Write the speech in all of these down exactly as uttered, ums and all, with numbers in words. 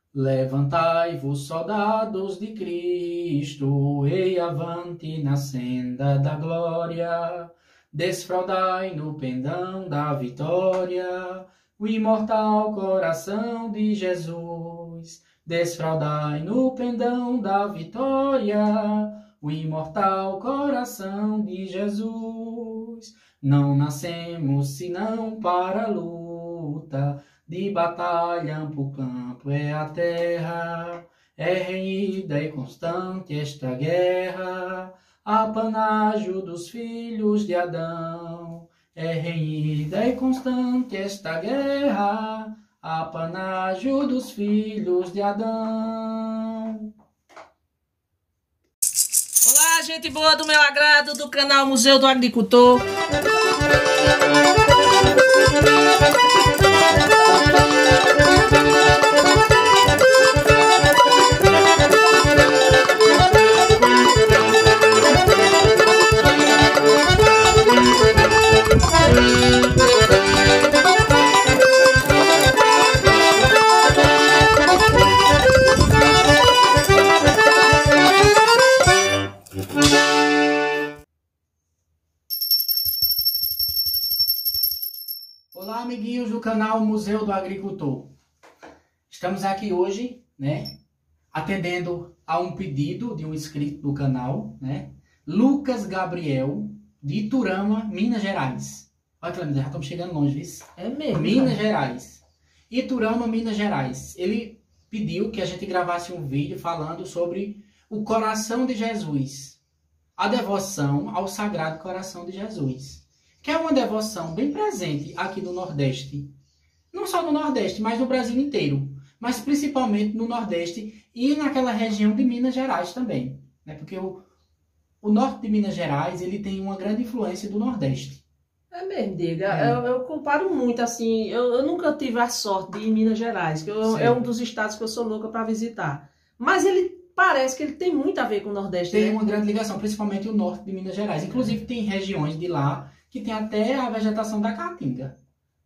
Levantai-vos, soldados de Cristo, e avante na senda da glória. Desfraldai no pendão da vitória o imortal coração de Jesus. Desfraldai no pendão da vitória o imortal coração de Jesus. Não nascemos senão para a luta, de batalha amplo campo é a terra, é renhida e constante esta guerra, apanágio dos filhos de Adão. É renhida e constante esta guerra, apanágio dos filhos de Adão. Olá, gente boa do meu agrado, do canal Museu do Agricultor. Olá, amiguinhos do canal Museu do Agricultor. Estamos aqui hoje, né, atendendo a um pedido de um inscrito do canal, né, Lucas Gabriel, de Iturama, Minas Gerais. Olha, Clemente, já estamos chegando longe, viu? É mesmo? Minas cara. Gerais. Iturama, Minas Gerais. Ele pediu que a gente gravasse um vídeo falando sobre o coração de Jesus, a devoção ao Sagrado Coração de Jesus, que é uma devoção bem presente aqui no Nordeste. Não só no Nordeste, mas no Brasil inteiro. Mas principalmente no Nordeste e naquela região de Minas Gerais também, né? Porque o, o norte de Minas Gerais ele tem uma grande influência do Nordeste. É mesmo, Diga. É. Eu, eu comparo muito, assim, eu, eu nunca tive a sorte de ir em Minas Gerais, que eu, é um dos estados que eu sou louca para visitar. Mas ele parece que ele tem muito a ver com o Nordeste. Tem né? uma grande ligação, principalmente o norte de Minas Gerais. Inclusive tem regiões de lá que tem até a vegetação da caatinga.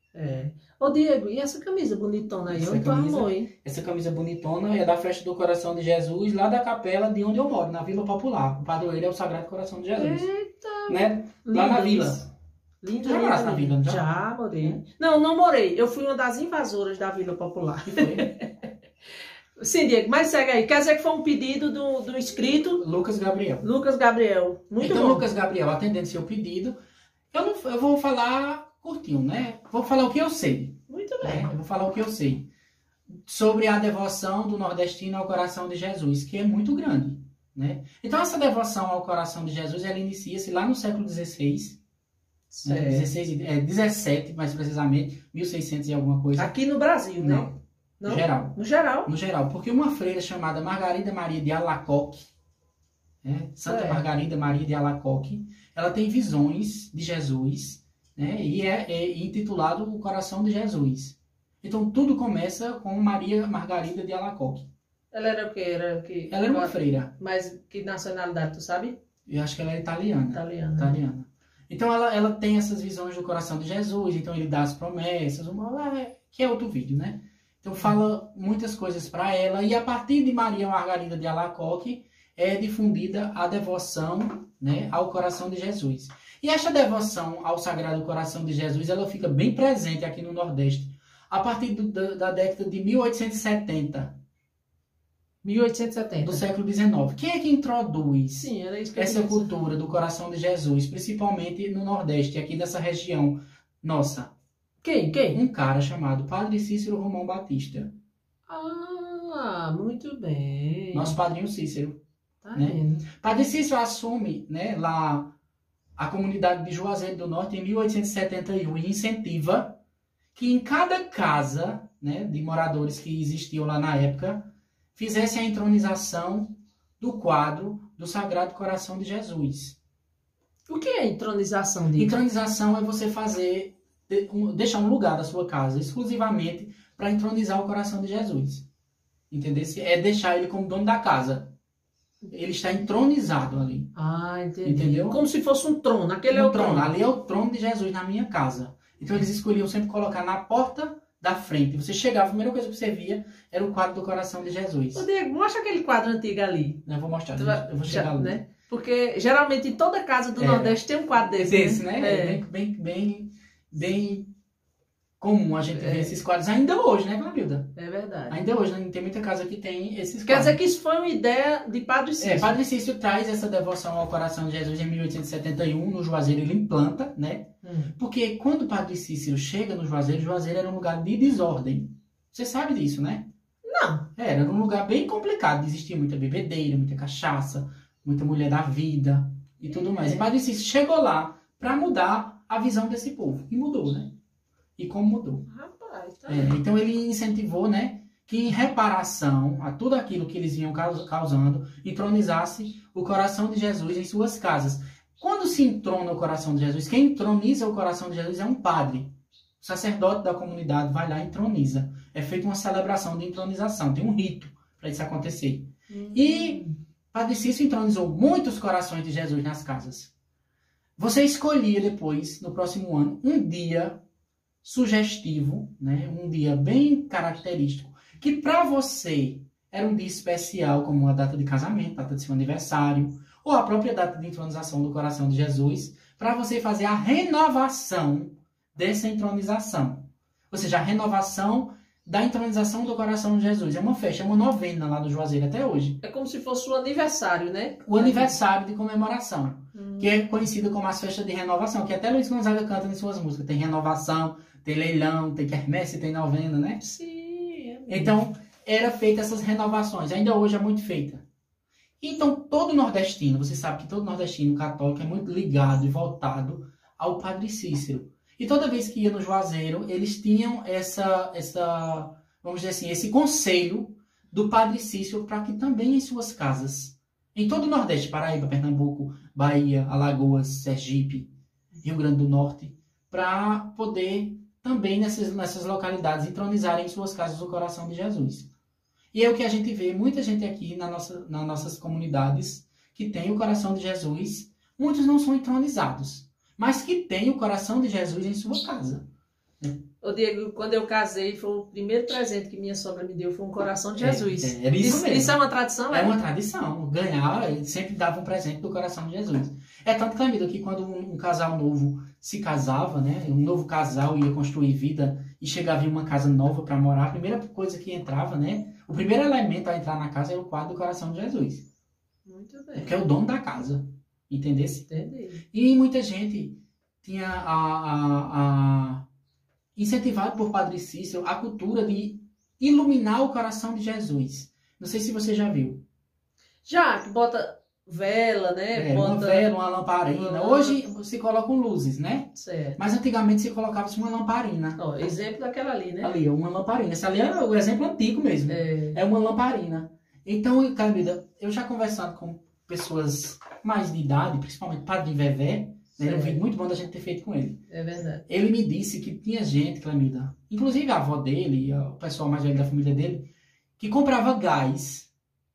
É. Ô, Diego, e essa camisa bonitona aí? Essa Onde tu camisa- arrumou, hein? Essa camisa bonitona é da Festa do Coração de Jesus, lá da capela de onde eu moro, na Vila Popular. O padroeiro é o Sagrado Coração de Jesus. Eita, Né? Lá na linda vila. isso. Linda, Já linda, moraste na linda. vila, não já? Já, morei. Não, não morei. Eu fui uma das invasoras da Vila Popular. Que foi? Sim, Diego, mas segue aí. Quer dizer que foi um pedido do, do inscrito Lucas Gabriel. Lucas Gabriel. Muito então, bom. Lucas Gabriel, atendendo seu pedido, eu, não, eu vou falar curtinho, né? Vou falar o que eu sei. Muito Né? bem. Eu vou falar o que eu sei sobre a devoção do nordestino ao coração de Jesus, que é muito grande. Né? Então, essa devoção ao coração de Jesus, ela inicia-se lá no século dezesseis. Né? Certo. dezesseis, é, dezessete, mais precisamente, mil e seiscentos e alguma coisa. Aqui no Brasil, né? Não, Não? no geral. No geral. No geral, porque uma freira chamada Margarida Maria de Alacoque, né? Santa Certo. Margarida Maria de Alacoque, ela tem visões de Jesus, né? E é, é intitulado O Coração de Jesus. Então tudo começa com Maria Margarida de Alacoque. Ela era o quê? Era o quê? Ela era uma freira. Mas que nacionalidade, tu sabe? Eu acho que ela é italiana. Italiana. italiana. Então ela, ela tem essas visões do coração de Jesus, então ele dá as promessas, uma, que é outro vídeo, né? Então fala muitas coisas para ela, e a partir de Maria Margarida de Alacoque é difundida a devoção, né, ao coração de Jesus. E esta devoção ao Sagrado Coração de Jesus, ela fica bem presente aqui no Nordeste, a partir do, da, da década de mil oitocentos e setenta, mil oitocentos e setenta. do século dezenove. Quem é que introduz Sim, era isso que eu essa queria dizer. cultura do coração de Jesus, principalmente no Nordeste, aqui dessa região nossa? Quem? Quem? Um cara chamado Padre Cícero Romão Batista. Ah, muito bem. Nosso padrinho Cícero. Tá né? vendo? Padre Cícero assume, né, lá a comunidade de Juazeiro do Norte em mil oitocentos e setenta e um e incentiva que em cada casa, né, de moradores que existiam lá na época fizesse a entronização do quadro do Sagrado Coração de Jesus. O que é entronização, Diego? Entronização é você fazer, de- um- deixar um lugar da sua casa exclusivamente para entronizar o coração de Jesus. Entendeu? É deixar ele como dono da casa. Ele está entronizado ali. Ah, entendi. Entendeu? Como se fosse um trono. Aquele é Um o trono. Ali é o trono de Jesus na minha casa. Então eles escolhiam sempre colocar na porta da frente. Você chegava, a primeira coisa que você via era o quadro do coração de Jesus. Ô, Diego, mostra aquele quadro antigo ali. Eu vou mostrar, Tu eu vai- vou chegar já, ali. né? Porque geralmente em toda casa do É. Nordeste tem um quadro desse, Desse, né? É É. bem, bem, bem, bem comum a gente É. ver esses quadros ainda hoje, né, Clamilda? É verdade. Ainda hoje, né? Tem muita casa que tem esses Quer quadros. dizer que isso foi uma ideia de Padre Cícero. É, Padre Cícero traz essa devoção ao coração de Jesus em mil oitocentos e setenta e um, no Juazeiro ele implanta, né? Hum. Porque quando o Padre Cícero chega no Juazeiro, o Juazeiro era um lugar de desordem. Você sabe disso, né? Não. É, era um lugar bem complicado, existia muita bebedeira, muita cachaça, muita mulher da vida e tudo mais. É. E Padre Cícero chegou lá para mudar a visão desse povo. E mudou, né? E como mudou? Rapaz, tá. É, então ele incentivou, né, que em reparação a tudo aquilo que eles vinham caus- causando, entronizasse o coração de Jesus em suas casas. Quando se entrona o coração de Jesus, quem entroniza o coração de Jesus é um padre. O sacerdote da comunidade vai lá e entroniza. É feita uma celebração de entronização, tem um rito para isso acontecer. Hum. E Padre Cícero entronizou muitos corações de Jesus nas casas. Você escolhia depois, no próximo ano, um dia sugestivo, né? Um dia bem característico, que para você era um dia especial, como a data de casamento, a data de seu aniversário, ou a própria data de entronização do coração de Jesus, para você fazer a renovação dessa entronização. Ou seja, a renovação da entronização do coração de Jesus. É uma festa, é uma novena lá do Juazeiro até hoje. É como se fosse o aniversário, né? O aniversário de comemoração, Hum. que é conhecido como as festas de renovação, que até Luiz Gonzaga canta em suas músicas. Tem renovação, tem leilão, tem quermesse, tem novena, né? Sim. É mesmo. Então, era feita essas renovações. Ainda hoje é muito feita. Então, todo nordestino, você sabe que todo nordestino católico é muito ligado e voltado ao Padre Cícero. E toda vez que ia no Juazeiro, eles tinham essa, essa vamos dizer assim, esse conselho do Padre Cícero para que também em suas casas, em todo o Nordeste, Paraíba, Pernambuco, Bahia, Alagoas, Sergipe, Rio Grande do Norte, para poder também nessas, nessas localidades entronizarem em suas casas o coração de Jesus. E é o que a gente vê, muita gente aqui na nossa, nas nossas comunidades que tem o coração de Jesus, muitos não são entronizados, mas que tem o coração de Jesus em sua casa. Ô Diego, quando eu casei, foi o primeiro presente que minha sogra me deu, foi um coração de Jesus. É, é, era isso mesmo. Isso é uma tradição, É é? uma tradição. Ganhar, ele sempre dava um presente do coração de Jesus. É tanto que, amigo, que quando um, um casal novo se casava, né? Um novo casal ia construir vida e chegava em uma casa nova para morar, a primeira coisa que entrava, né? O primeiro elemento a entrar na casa era o quadro do coração de Jesus. Muito É bem. porque é o dono da casa. Entendesse? Entendi. E muita gente tinha a, a, a incentivado por Padre Cícero a cultura de iluminar o coração de Jesus. Não sei se você já viu. Já, que bota vela, né? É, bota... uma vela, uma lamparina. Ah. Hoje se colocam luzes, né? Certo. Mas antigamente se colocava uma lamparina. Ó, exemplo daquela ali, né? Ali, uma lamparina. Essa ali é o exemplo antigo mesmo. É. É uma lamparina. Então, Camila, eu já conversando com pessoas mais de idade, principalmente Padre Vevé, né, era um vídeo muito bom da gente ter feito com ele. É verdade. Ele me disse que tinha gente, Clamida, inclusive a avó dele, o pessoal mais velho da família dele, que comprava gás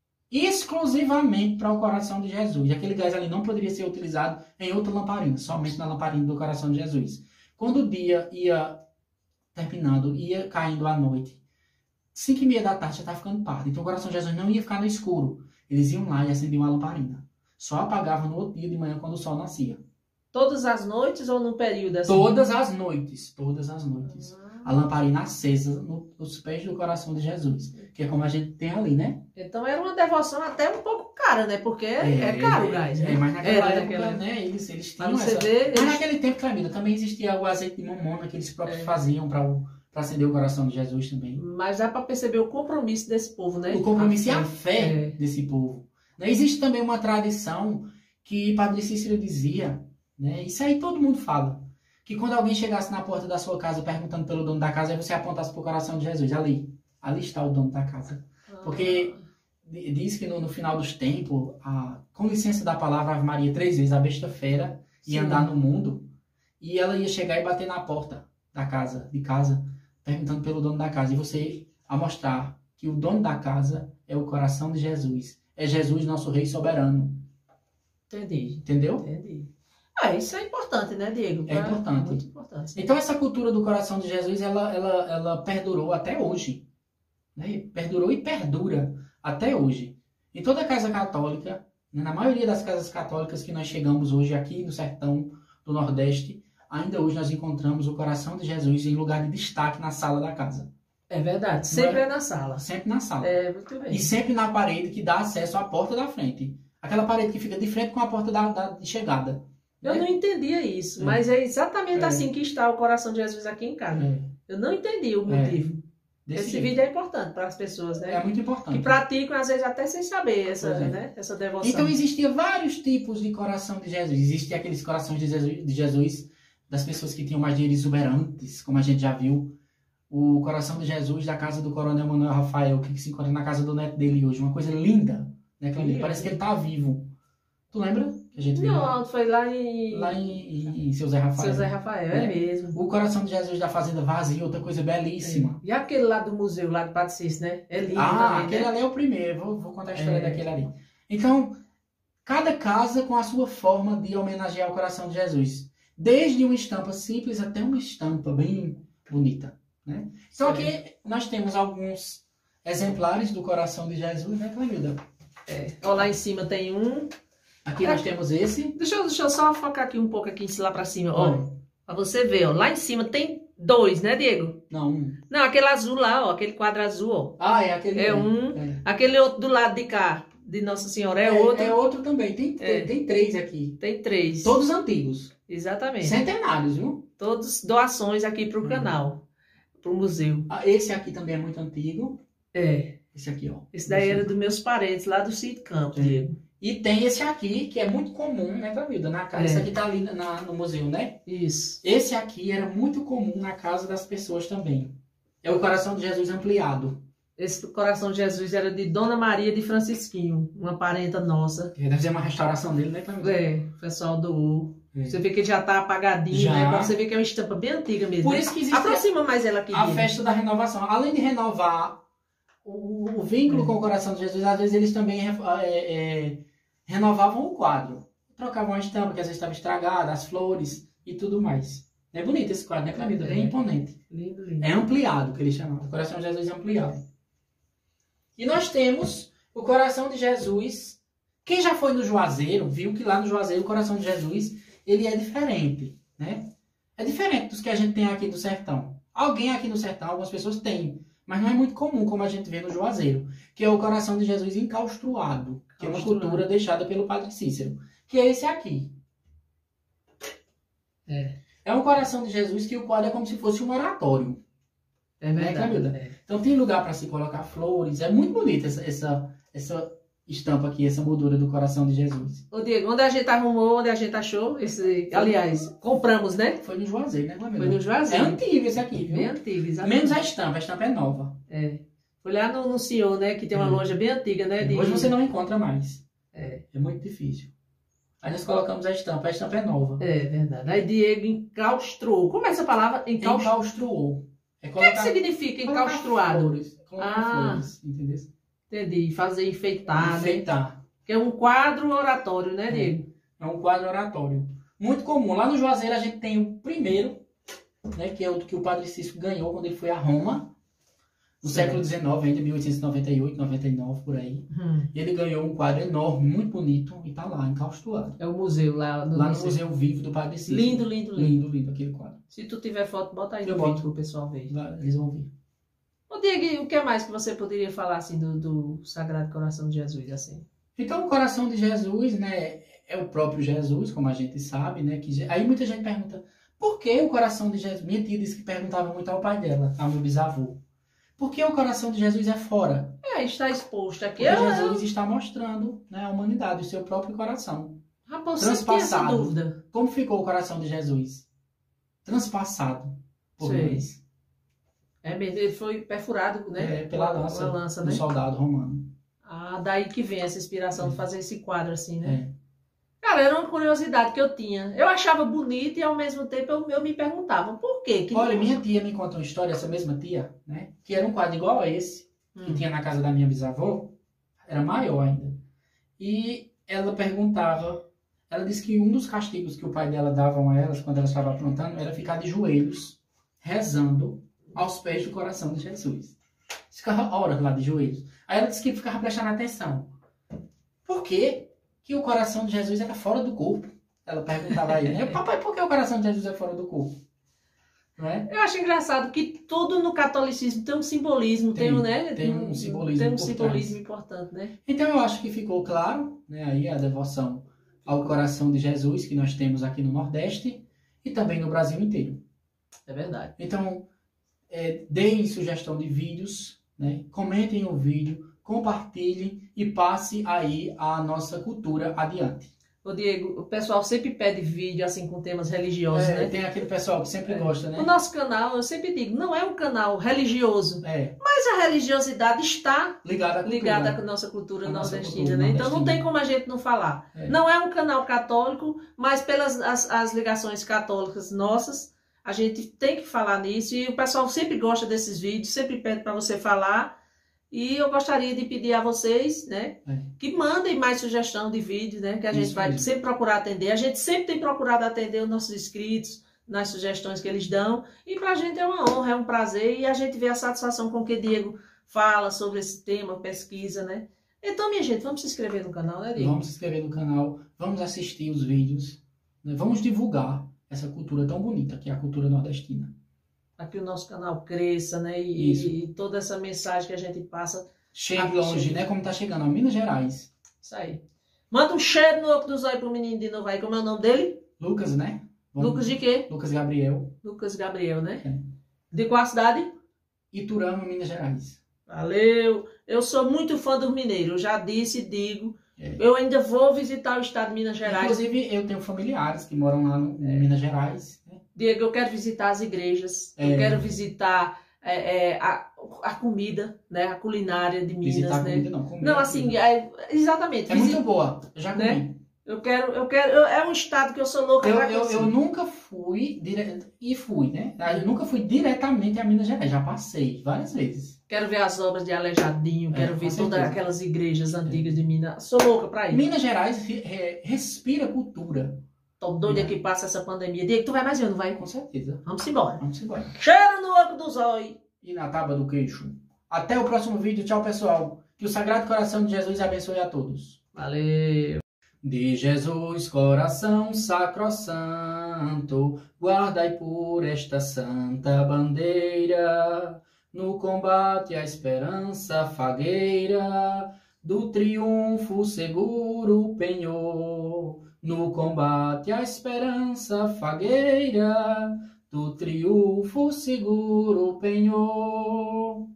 exclusivamente para o coração de Jesus. E aquele gás ali não poderia ser utilizado em outra lamparina, somente na lamparina do coração de Jesus. Quando o dia ia terminando, ia caindo à noite, cinco e meia da tarde já estava ficando pardo. Então o coração de Jesus não ia ficar no escuro. Eles iam lá e acendiam uma lamparina. Só apagavam no outro dia de manhã quando o sol nascia. Todas as noites ou no período assim? Todas as noites, todas as noites. Ah, A lamparina acesa no- nos pés do coração de Jesus. Que é como a gente tem ali, né? então era uma devoção até um pouco cara, né? Porque é, é caro o gás, né? É, mas naquela Era época, naquela- né, eles, eles Pra tinham você essa... ver, Mas eles- naquele tempo, Camila, também existia o azeite de mamona que eles próprios É. faziam para acender o coração de Jesus também. Mas dá para perceber o compromisso desse povo, né? O compromisso e a A fé É. desse povo. Né, existe também uma tradição que Padre Cícero dizia, né, isso aí todo mundo fala, que quando alguém chegasse na porta da sua casa perguntando pelo dono da casa, aí você apontasse para o coração de Jesus, ali, ali está o dono da casa. Porque di- diz que no, no final dos tempos, a, com licença da palavra, Ave Maria três vezes, a besta fera ia Sim. andar no mundo e ela ia chegar e bater na porta da casa, de casa, perguntando pelo dono da casa. E você a mostrar que o dono da casa é o coração de Jesus. É Jesus, nosso Rei soberano. Entendi. Entendeu? Entendi. Ah, isso é importante, né, Diego? É importante. Muito importante. Sim. Então essa cultura do coração de Jesus, ela, ela, ela perdurou até hoje. Né? Perdurou e perdura até hoje. Em toda a casa católica, né, na maioria das casas católicas que nós chegamos hoje aqui no sertão do Nordeste, ainda hoje nós encontramos o coração de Jesus em lugar de destaque na sala da casa. É verdade, sempre é? é na sala. Sempre na sala. É, muito bem. E sempre na parede que dá acesso à porta da frente. Aquela parede que fica de frente com a porta da, da de chegada. Eu né? não entendia isso, é. mas é exatamente é. assim que está o coração de Jesus aqui em casa. É. Eu não entendi o motivo. É. Esse jeito. vídeo é importante para as pessoas, né? É muito importante. Que praticam, às vezes, até sem saber essa, é. né? essa devoção. Então, existiam vários tipos de coração de Jesus. Existem aqueles corações de Jesus, de Jesus das pessoas que tinham mais dinheiro exuberantes, como a gente já viu. O coração de Jesus da casa do Coronel Manuel Rafael, que se encontra na casa do neto dele hoje. Uma coisa linda, né, Cláudia? Parece que ele está vivo. Tu lembra? Que a gente viu Não, lá? foi lá em... Lá em, em, em Seu Zé Rafael. Seu Zé Rafael, é, é mesmo. O coração de Jesus da Fazenda Vazia, outra coisa belíssima. É. E aquele lá do museu, lá do Padre Cícero, né? É lindo Ah, também, aquele né? ali é o primeiro. Vou, vou contar a história É. daquele ali. Então, cada casa com a sua forma de homenagear o coração de Jesus. Desde uma estampa simples até uma estampa bem bonita. Né? Então aqui nós temos alguns exemplares do coração de Jesus, né, Clamilda? É. Ó, lá em cima tem um. Aqui é. nós temos esse. Deixa eu, deixa eu só focar aqui um pouco aqui lá pra cima. Ó, pra você ver, ó. Lá em cima tem dois, né, Diego? Não, um. Não, aquele azul lá, ó. Aquele quadro azul, ó. Ah, é aquele. É um. É. Aquele outro do lado de cá, de Nossa Senhora, é, É, outro. é outro também. Tem, É. tem, tem três aqui. Tem três. Todos antigos. Exatamente. Centenários, viu? Todos doações aqui pro Hum. canal, pro museu. Ah, esse aqui também é muito antigo. É. Esse aqui, ó. Esse daí era dos meus parentes, lá do Sítio Campo, É. Diego. E tem esse aqui, que é muito comum, né, Clamilda? Na casa. É. Esse aqui tá ali na, no museu, né? Isso. Esse aqui era muito comum na casa das pessoas também. É o coração de Jesus ampliado. Esse coração de Jesus era de Dona Maria de Francisquinho, uma parenta nossa. Deve ser uma restauração dele, né, Clamilda? É, o pessoal doou. É. Você vê que ele já tá apagadinho, Já. né? Pra você ver que é uma estampa bem antiga mesmo. Por né? isso que existe Aproxima mais ela aqui. a Diego. festa da renovação. Além de renovar o, o vínculo É. com o coração de Jesus, às vezes eles também é, é, renovavam o quadro. Trocavam a estampa, que às vezes estava estragada, as flores e tudo mais. É bonito esse quadro, né, Clamilda? Bem É. imponente. Lindo, lindo. É ampliado, que eles chamam. O coração de Jesus é ampliado. E nós temos o coração de Jesus. Quem já foi no Juazeiro, viu que lá no Juazeiro o coração de Jesus, ele é diferente, né? É diferente dos que a gente tem aqui do sertão. Alguém aqui no sertão, algumas pessoas têm, mas não é muito comum como a gente vê no Juazeiro, que é o coração de Jesus encaustruado, que é uma Encaustruado. cultura deixada pelo Padre Cícero, que é esse aqui. É. É um coração de Jesus que o quadro é como se fosse um oratório. É verdade. Né, Clamilda? É. Então tem lugar para se colocar flores. É muito bonita essa, essa, essa estampa aqui, essa moldura do coração de Jesus. Ô, Diego, onde a gente arrumou, onde a gente achou esse... Aliás, compramos, né? Foi no Juazeiro, né, Clamilda? Foi no Juazeiro. É antigo esse aqui, viu? Bem antigo, exatamente. Menos a estampa, a estampa é nova. É. Foi lá no, no Senhor, né? Que tem uma É. loja bem antiga, né? De... Hoje você não encontra mais. É. É muito difícil. Aí nós colocamos a estampa, a estampa é nova. É verdade. Aí Diego encaustrou. Como é essa palavra? Encaustrou. Encaustruou. É O que, é que significa colocar encaustruado? flores. Colocar Ah. flores, entendeu? Entendi. Fazer enfeitar, né? Enfeitar. Que é um quadro oratório, né, Diego? É um quadro oratório. Muito comum. Lá no Juazeiro a gente tem o primeiro, né, que é o que o Padre Cícero ganhou quando ele foi a Roma, no Certo. século dezenove, ainda mil oitocentos e noventa e oito, noventa e nove, por aí. Hum. E ele ganhou um quadro enorme, muito bonito, e tá lá, encaustruado. É o museu lá no, Lá no museu. Museu Vivo do Padre Cícero. Lindo, lindo, lindo. Lindo, lindo aquele quadro. Se tu tiver foto, bota aí Eu no boto. vídeo pro pessoal ver. Lá eles vão ver. Ô, Diego, e o que mais que você poderia falar assim do, do Sagrado Coração de Jesus, assim? Então o coração de Jesus, né, é o próprio Jesus, como a gente sabe, né, que Je- aí muita gente pergunta, por que o coração de Jesus? Minha tia disse que perguntava muito ao pai dela, ao meu bisavô. Por que o coração de Jesus é fora? É, está exposto aqui. Porque Eu, Jesus está mostrando, né, a humanidade, o seu próprio coração. rapaz, você tem essa transpassado. dúvida. Como ficou o coração de Jesus? Transpassado por Sei. nós. É mesmo, ele foi perfurado, né? É, pela Com a- lança, com a lança, do né? soldado romano. Ah, daí que vem essa inspiração É. de fazer esse quadro assim, né? É. Cara, era uma curiosidade que eu tinha. Eu achava bonito e ao mesmo tempo eu, eu me perguntava por quê? Que Olha, minha tia me conta uma história, essa mesma tia, né? Que era um quadro igual a esse, que Hum. tinha na casa da minha bisavó, era maior ainda. E ela perguntava, ela ela disse que um dos castigos que o pai dela davam a elas, quando ela estava aprontando, era ficar de joelhos, rezando aos pés do coração de Jesus. Ficava horas lá de joelhos. Aí ela disse que ficava prestando atenção. Por quê? Que o coração de Jesus era fora do corpo. Ela perguntava a ele, papai, por que o coração de Jesus é fora do corpo? Não é? Eu acho engraçado que tudo no catolicismo tem um simbolismo, tem, tem um, né? Tem um simbolismo, tem um importante. simbolismo importante, né? Então eu acho que ficou claro, né, aí a devoção ao coração de Jesus que nós temos aqui no Nordeste e também no Brasil inteiro. É verdade. Então, é, deem sugestão de vídeos, né? Comentem o vídeo, compartilhem e passe aí a nossa cultura adiante. Ô Diego, o pessoal sempre pede vídeo assim com temas religiosos, É, né? tem aquele pessoal que sempre É. gosta, né? O nosso canal, eu sempre digo, não é um canal religioso, É, mas a religiosidade está ligado à cultura. ligada à nossa cultura A nossa nordestina, cultura né? Então não nordestina. tem como a gente não falar. É. Não é um canal católico, mas pelas as, as ligações católicas nossas, a gente tem que falar nisso e o pessoal sempre gosta desses vídeos, sempre pede para você falar. E eu gostaria de pedir a vocês, né, É. que mandem mais sugestão de vídeo, né, que a gente Isso vai mesmo. sempre procurar atender. A gente sempre tem procurado atender os nossos inscritos nas sugestões que eles dão. E para a gente é uma honra, é um prazer e a gente vê a satisfação com que Diego fala sobre esse tema, pesquisa, né. Então, minha gente, vamos se inscrever no canal, né, Diego? Vamos se inscrever no canal, vamos assistir os vídeos, né? Vamos divulgar essa cultura tão bonita que é a cultura nordestina. Para que o nosso canal cresça, né, e, e toda essa mensagem que a gente passa. Chegue longe, chegue. né? Como tá chegando, ó, Minas Gerais. Isso aí. Manda um cheiro no oco dos olhos pro menino de novo aí. Como é o nome dele? Lucas, né? Vamos- Lucas de quê? Lucas Gabriel. Lucas Gabriel, né? É. De qual cidade? Iturama, Minas Gerais. Valeu! Eu sou muito fã dos mineiros, eu já disse e digo. É. Eu ainda vou visitar o estado de Minas Gerais. Inclusive, eu tenho familiares que moram lá no, em Minas Gerais. Né? Diego, eu quero visitar as igrejas, É. eu quero visitar é, é, a, a comida, né? A culinária de Minas, Visitar né? comida, não. Comer Não, a assim, comida. é, exatamente. É visi- muito boa. Eu já comi. Né? Eu quero, eu quero, eu- é um estado que eu sou louca Eu, pra eu, conhecer. eu nunca fui direto. E fui, né? Eu nunca fui diretamente a Minas Gerais. Já passei várias vezes. Quero ver as obras de Aleijadinho, É, quero com ver todas certeza. aquelas igrejas antigas de Minas. Sou louca pra ir. Minas Gerais re- re- respira cultura. Tô doida que passa essa pandemia. Diego, tu vai mais eu, não vai? Com certeza. Vamos embora. Vamos embora. Cheiro no oco dos olhos. E na tábua do queixo. Até o próximo vídeo. Tchau, pessoal. Que o Sagrado Coração de Jesus abençoe a todos. Valeu. De Jesus, coração sacrossanto, guardai por esta santa bandeira, no combate a esperança fagueira, do triunfo seguro penhor. No combate a esperança fagueira, do triunfo seguro penhor.